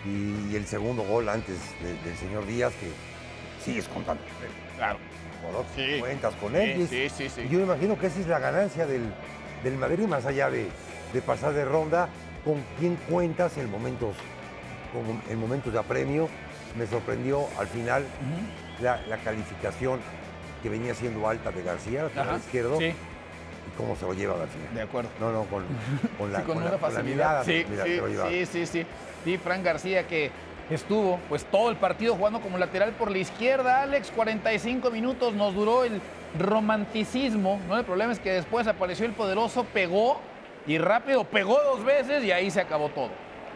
y el segundo gol antes del señor Díaz, que sigues contando. Claro. Sí. Cuentas con él. Sí. Y yo me imagino que esa es la ganancia del Madrid, más allá de pasar de ronda, con quién cuentas en momentos de apremio. Me sorprendió al final la calificación que venía siendo alta de García, lateral izquierdo, y cómo se lo lleva al final. De acuerdo. No, con la, sí, con con una la facilidad. mirada, Sí, Fran García, que estuvo pues todo el partido jugando como lateral por la izquierda. Alex, 45 minutos nos duró el romanticismo, ¿no? El problema es que después apareció el poderoso, pegó y rápido, pegó 2 veces y ahí se acabó todo.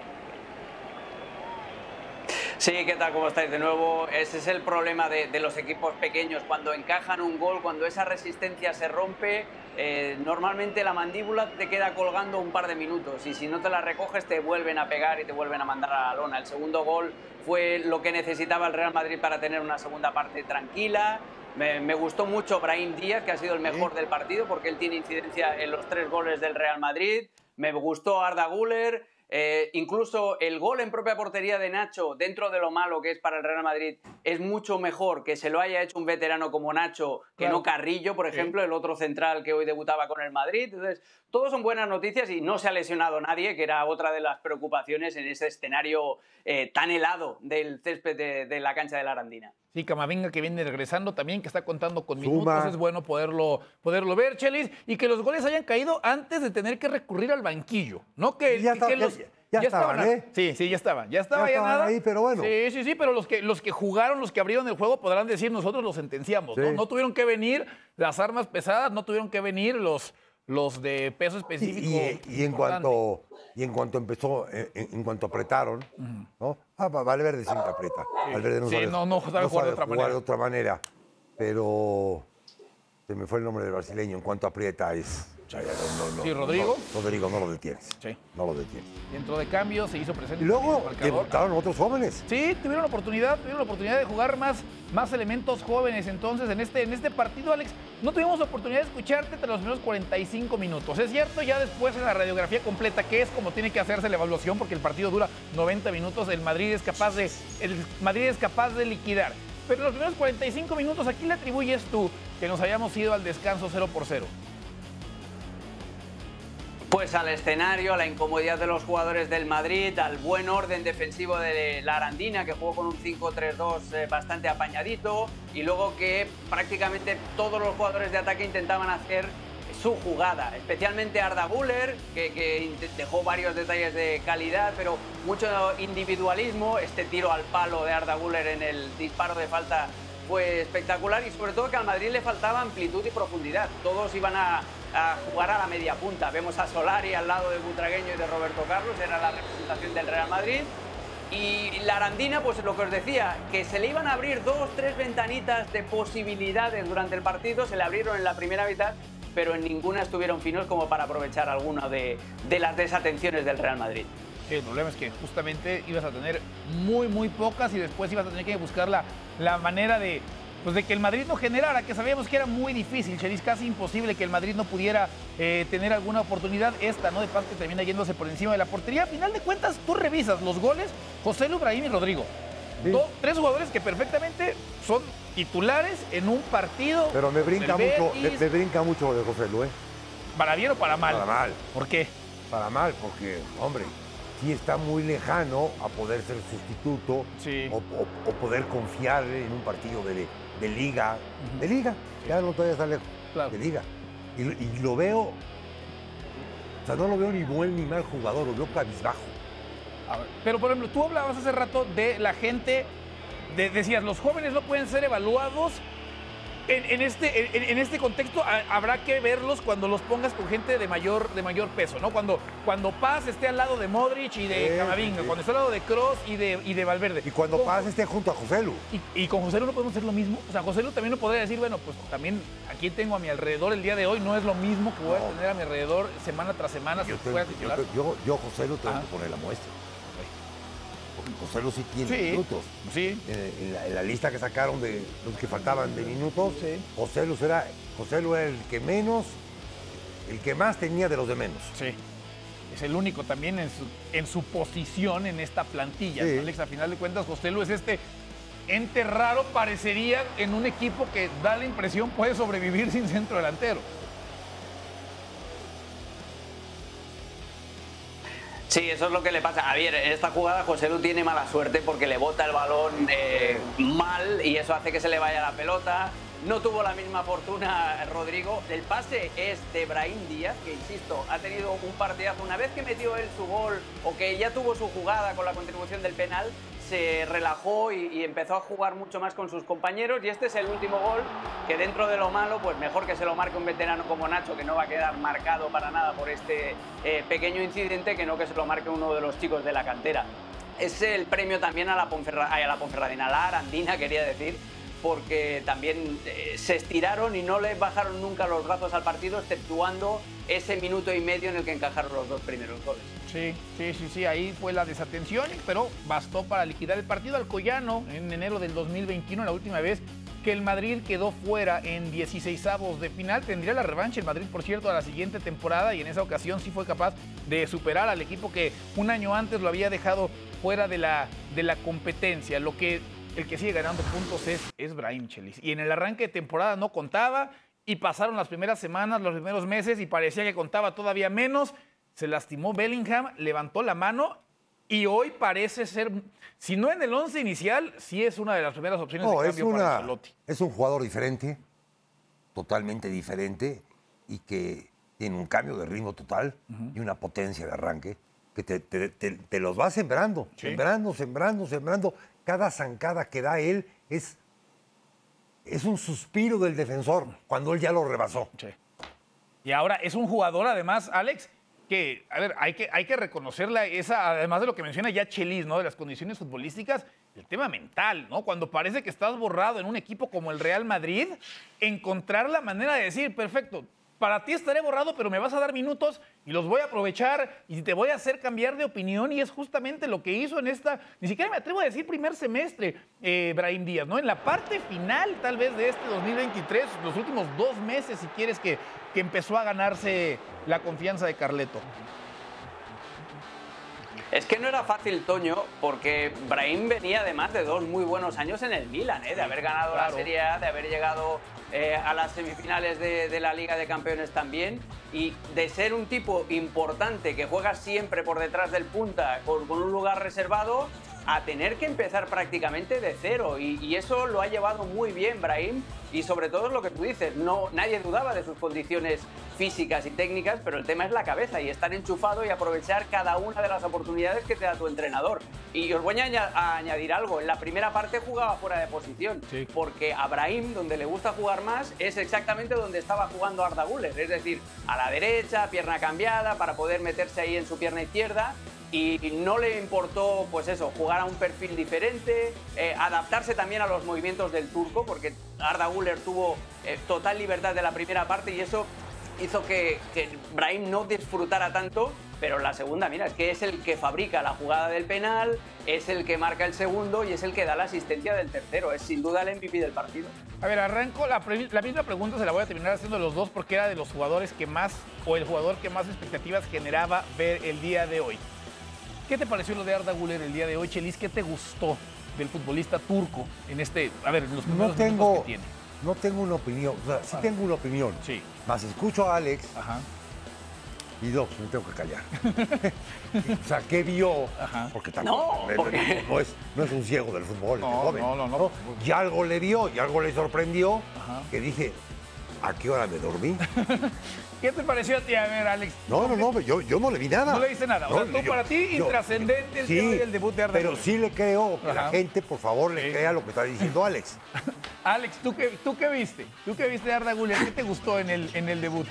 Sí, ¿qué tal? ¿Cómo estáis de nuevo? Ese es el problema de los equipos pequeños. Cuando encajan un gol, cuando esa resistencia se rompe, normalmente la mandíbula te queda colgando un par de minutos y si no te la recoges te vuelven a pegar y te vuelven a mandar a la lona. El segundo gol fue lo que necesitaba el Real Madrid para tener una segunda parte tranquila. Me gustó mucho Brahim Díaz, que ha sido el mejor del partido porque él tiene incidencia en los 3 goles del Real Madrid. Me gustó Arda Güler. Incluso el gol en propia portería de Nacho, dentro de lo malo que es para el Real Madrid, es mucho mejor que se lo haya hecho un veterano como Nacho que no Carrillo, por ejemplo, el otro central que hoy debutaba con el Madrid. Entonces, todos son buenas noticias y no se ha lesionado nadie, que era otra de las preocupaciones en ese escenario tan helado del césped de la cancha de la Arandina. Sí, Camavinga que viene regresando también, que está contando con minutos, es bueno poderlo ver, Chelis, y que los goles hayan caído antes de tener que recurrir al banquillo, ¿no? Que ya estaban, ¿eh? Sí, ya estaban nada. Ahí, pero bueno. Sí, pero los que jugaron, los que abrieron el juego podrán decir nosotros los sentenciamos, ¿no? No tuvieron que venir las armas pesadas, no tuvieron que venir los de peso específico. Y en cuanto empezó, en cuanto apretaron, ¿no? Valverde siempre aprieta. Valverde no sabe jugar de otra manera. Pero se me fue el nombre del brasileño. En cuanto aprieta es... Sí, Rodrigo. Rodrigo, no lo detienes. Sí. No lo detienes. Dentro de cambio se hizo presente. Y luego debutaron otros jóvenes. Sí, tuvieron la oportunidad de jugar más elementos jóvenes. Entonces, en este partido, Alex, no tuvimos la oportunidad de escucharte tras los primeros 45 minutos. Es cierto, ya después en la radiografía completa, que es como tiene que hacerse la evaluación, porque el partido dura 90 minutos, el Madrid es capaz de liquidar. Pero los primeros 45 minutos, ¿a quién le atribuyes tú que nos hayamos ido al descanso 0-0? Pues al escenario, a la incomodidad de los jugadores del Madrid, al buen orden defensivo de la Arandina, que jugó con un 5-3-2 bastante apañadito, y luego que prácticamente todos los jugadores de ataque intentaban hacer su jugada, especialmente Arda Güler, que dejó varios detalles de calidad, pero mucho individualismo. Este tiro al palo de Arda Güler en el disparo de falta fue espectacular, y sobre todo que al Madrid le faltaba amplitud y profundidad. Todos iban a jugar a la media punta. Vemos a Solari al lado de Butragueño y de Roberto Carlos, era la representación del Real Madrid. Y la Arandina, pues lo que os decía, que se le iban a abrir 2 o 3 ventanitas de posibilidades durante el partido, se le abrieron en la primera mitad, pero en ninguna estuvieron finos como para aprovechar alguna de las desatenciones del Real Madrid. Sí, el problema es que justamente ibas a tener muy pocas y después ibas a tener que buscar la manera de que el Madrid no generara, que sabíamos que era muy difícil, Chelis, casi imposible que el Madrid no pudiera tener alguna oportunidad. ¿No? De paz, que termina yéndose por encima de la portería. A final de cuentas, tú revisas los goles, Joselu, Brahim y Rodrigo. Sí. 3 jugadores que perfectamente son titulares en un partido. Pero me brinca mucho de Joselu, ¿eh? ¿Para bien o para mal? Para mal. ¿Por qué? Para mal, porque, hombre, sí está muy lejano a poder ser sustituto, sí, o poder confiar en un partido de liga. De liga, ya no todavía está lejos. Claro. De liga. Y lo veo, o sea, no lo veo ni buen ni mal jugador, lo veo cabizbajo. A ver, pero, por ejemplo, tú hablabas hace rato de la gente, decías, los jóvenes no pueden ser evaluados. En este contexto habrá que verlos cuando los pongas con gente de mayor peso, ¿no? Cuando Paz esté al lado de Modric y de Camavinga, cuando esté al lado de Kroos y de Valverde. Y cuando Paz esté junto a Joselu. Y con Joselu no podemos hacer lo mismo. O sea, Joselu también no podría decir, bueno, pues también aquí tengo a mi alrededor el día de hoy, no es lo mismo que voy a tener a mi alrededor semana tras semana si fuera titular. Yo Joselu tengo que poner la muestra. Porque Joselu sí tiene minutos. Sí. En la lista que sacaron de los que faltaban de minutos, Joselu era el que más tenía de los de menos. Sí. es el único también en su posición en esta plantilla. Sí. Alex, a final de cuentas, Joselu es este ente raro, parecería en un equipo que da la impresión puede sobrevivir sin centro delantero. Sí, eso es lo que le pasa. A ver, en esta jugada Joselu tiene mala suerte porque le bota el balón mal y eso hace que se le vaya la pelota. No tuvo la misma fortuna Rodrigo. El pase es de Brahim Díaz, que insisto, ha tenido un partidazo. Una vez que metió él su gol o que ya tuvo su jugada con la contribución del penal, se relajó y empezó a jugar mucho más con sus compañeros, y este es el último gol que, dentro de lo malo, pues mejor que se lo marque un veterano como Nacho, que no va a quedar marcado para nada por este pequeño incidente, que no que se lo marque uno de los chicos de la cantera. Es el premio también a la Ponferradina, a la Arandina, quería decir, porque también se estiraron y no le bajaron nunca los brazos al partido, exceptuando ese minuto y medio en el que encajaron los dos primeros goles. Sí, ahí fue la desatención, pero bastó para liquidar el partido. Alcoyano, en enero del 2021, la última vez que el Madrid quedó fuera en 16avos de final. Tendría la revancha el Madrid, por cierto, a la siguiente temporada, y en esa ocasión sí fue capaz de superar al equipo que un año antes lo había dejado fuera de la competencia. El que sigue ganando puntos es Brahim, Chelis. Y en el arranque de temporada no contaba, y pasaron las primeras semanas, los primeros meses, y parecía que contaba todavía menos. Se lastimó Bellingham, levantó la mano y hoy parece ser, si no en el 11 inicial, sí es una de las primeras opciones de cambio para Ancelotti. Es un jugador diferente, totalmente diferente, y que tiene un cambio de ritmo total y una potencia de arranque que te los va sembrando, sí. sembrando. Cada zancada que da él es un suspiro del defensor cuando él ya lo rebasó. Sí. Y ahora es un jugador, además, Alex, que, a ver, hay que reconocerla, además de lo que menciona ya Chelis, ¿no? De las condiciones futbolísticas, el tema mental, ¿no? Cuando parece que estás borrado en un equipo como el Real Madrid, encontrar la manera de decir, perfecto, para ti estaré borrado, pero me vas a dar minutos y los voy a aprovechar y te voy a hacer cambiar de opinión, y es justamente lo que hizo en esta, ni siquiera me atrevo a decir primer semestre, Brahim Díaz, ¿no? En la parte final, tal vez, de este 2023, los últimos 2 meses, si quieres, que empezó a ganarse la confianza de Carleto. Es que no era fácil, Toño, porque Brahim venía además de 2 muy buenos años en el Milan, de haber ganado la Serie A, de haber llegado a las semifinales de la Liga de Campeones también, y de ser un tipo importante que juega siempre por detrás del punta con un lugar reservado, a tener que empezar prácticamente de cero, y eso lo ha llevado muy bien Brahim, y sobre todo es lo que tú dices, nadie dudaba de sus condiciones físicas y técnicas, pero el tema es la cabeza y estar enchufado y aprovechar cada una de las oportunidades que te da tu entrenador. Y os voy a añadir algo, en la primera parte jugaba fuera de posición, sí, porque a Brahim, donde le gusta jugar más, es exactamente donde estaba jugando Arda Güler, es decir, a la derecha, pierna cambiada, para poder meterse ahí en su pierna izquierda. Y no le importó, pues eso, jugar a un perfil diferente, adaptarse también a los movimientos del turco, porque Arda Güler tuvo total libertad de la primera parte, y eso hizo que Brahim no disfrutara tanto. Pero la segunda, mira, es que es el que fabrica la jugada del penal, es el que marca el segundo y es el que da la asistencia del tercero. Es sin duda el MVP del partido. A ver, arranco, la misma pregunta se la voy a terminar haciendo los dos, porque era de los jugadores que más, o el jugador que más expectativas generaba ver el día de hoy. ¿Qué te pareció lo de Arda Güler el día de hoy, Chelis? ¿Qué te gustó del futbolista turco en los primeros minutos que tiene? No tengo una opinión, o sea, sí tengo una opinión. Sí. Más escucho a Alex. Ajá. Y me tengo que callar. O sea, ¿qué vio? Ajá. Porque tampoco no es un ciego del fútbol. No. Y algo le vio, y algo le sorprendió, ajá, que dije, ¿a qué hora me dormí? ¿Qué te pareció a ti? A ver, Alex. No, yo no le vi nada. No le viste nada. O sea, para ti, intrascendente el debut de Arda Güler. Pero sí le creo que la gente, por favor, le crea lo que está diciendo Alex. Alex, ¿tú qué viste? ¿Tú qué viste de Arda Güler? ¿Qué te gustó en el debut?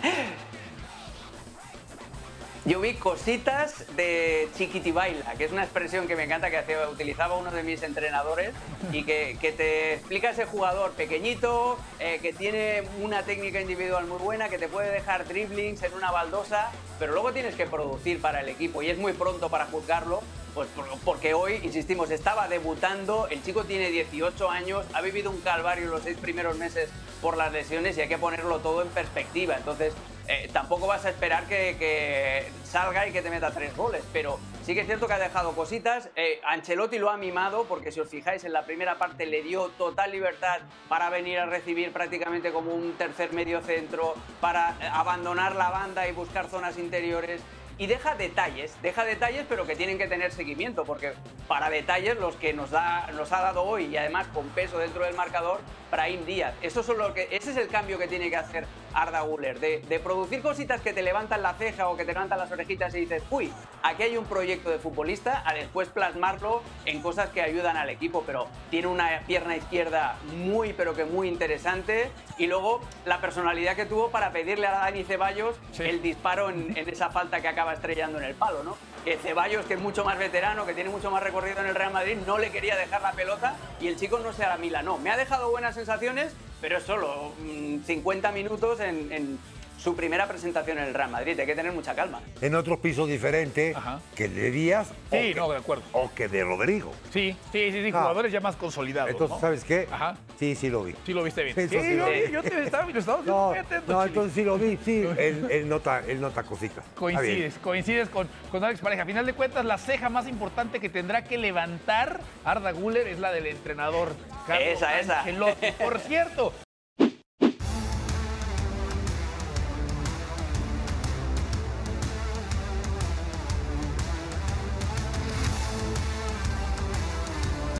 Yo vi cositas de chiquitibaila, que es una expresión que me encanta, que utilizaba uno de mis entrenadores, y que te explica ese jugador pequeñito, que tiene una técnica individual muy buena, que te puede dejar driblings en una baldosa, pero luego tienes que producir para el equipo, y es muy pronto para juzgarlo, pues porque hoy, insistimos, estaba debutando, el chico tiene 18 años, ha vivido un calvario los 6 primeros meses por las lesiones, y hay que ponerlo todo en perspectiva. Entonces, tampoco vas a esperar que salga y que te meta 3 goles, pero sí que es cierto que ha dejado cositas. Ancelotti lo ha mimado, porque si os fijáis, en la primera parte le dio total libertad para venir a recibir prácticamente como un tercer medio centro, para abandonar la banda y buscar zonas interiores. Y deja detalles, pero que tienen que tener seguimiento, porque para detalles los que nos ha dado hoy, y además con peso dentro del marcador, Brahim Díaz. Ese es el cambio que tiene que hacer Arda Güler, de producir cositas que te levantan la ceja o que te levantan las orejitas y dices, uy, aquí hay un proyecto de futbolista, a después plasmarlo en cosas que ayudan al equipo, pero tiene una pierna izquierda muy, pero que muy interesante, y luego la personalidad que tuvo para pedirle a Dani Ceballos el disparo en esa falta que acaba estrellando en el palo, ¿no? Que Ceballos, que es mucho más veterano, que tiene mucho más recorrido en el Real Madrid, no le quería dejar la pelota y el chico no se la mila. No, me ha dejado buenas sensaciones, pero es solo 50 minutos en su primera presentación en el Real Madrid. Hay que tener mucha calma. En otros pisos diferentes que de Díaz sí, no, de acuerdo. O que de Rodrigo. Sí, jugadores ya más consolidados. Entonces, ¿no? ¿sabes qué? Ajá. Sí lo vi. Sí lo viste bien. Sí, Yo te estaba No, entonces sí lo vi, sí. Él nota cositas. Coincides con Alex Pareja. A final de cuentas, la ceja más importante que tendrá que levantar Arda Güler es la del entrenador Carlo Ancelotti. Por cierto,